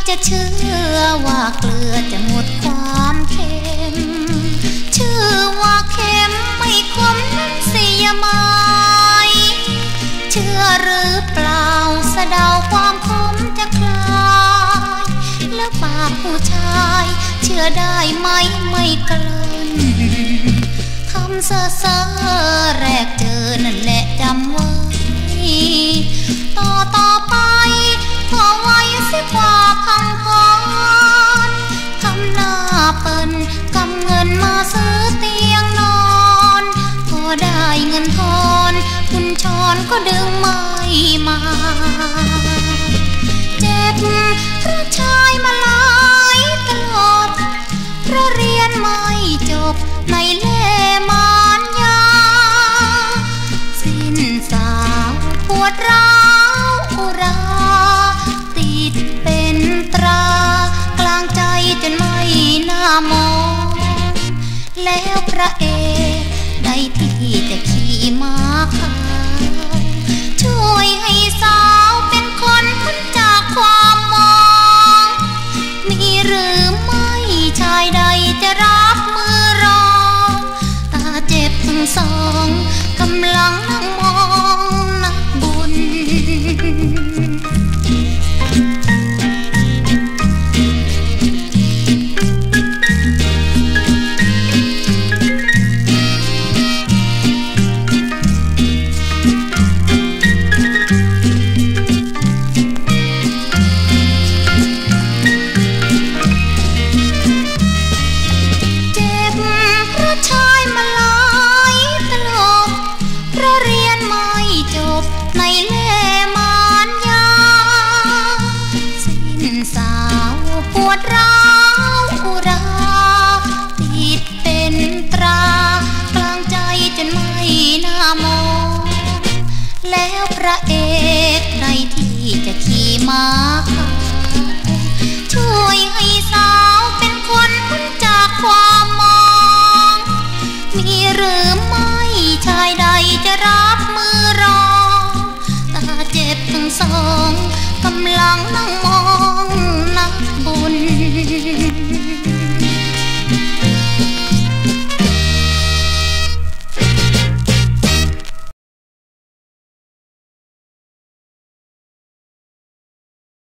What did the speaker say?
จะเชื่อว่าเกลือจะหมดความเค็มชื่อว่าเค็มไม่ขมนั้นเสียไหมเชื่อหรือเปล่าสะเดาความขมจะคลายแล้วปากผู้ชายเชื่อได้ไหมไม่เกินคำเซ่อแรกเจอนั่นแหละจำไว้ต่อไปขอไว้เสียกว่าพังพรทำหน้าเปิ้นกำเงินมาซื้อเตียงนอนพอได้เงินทอนคุณชอนก็ดึงไม่มาเจ็บเพราะชายมาหลายตลอดเพราะเรียนไม่จบในเล่มานยาสิ้นสาวปวดร้าวอุราติดเป็นตรากลางใจจนไม่น่ามองแล้วพระเอกได้ที่จะขี่ม้าขาวช่วยให้สาวเป็นคนพ้นจากความมองมีหรือไม่ชายใดจะรับมือรองตาเจ็บทั้งสองกำลังนั่งมองนักบุญในเล่มานยาสิ้นสาวปวดร้าวอุราติดเป็นตรากลางใจจนไม่น่ามองแล้วพระเอกได้ที่จะขี่ม้าขาวช่วยให้สาวเป็นคนพ้นจากความมองมีหรือไม่ชายใดจะรับมือรองเจ็บทั้งสองกำลังนั่ง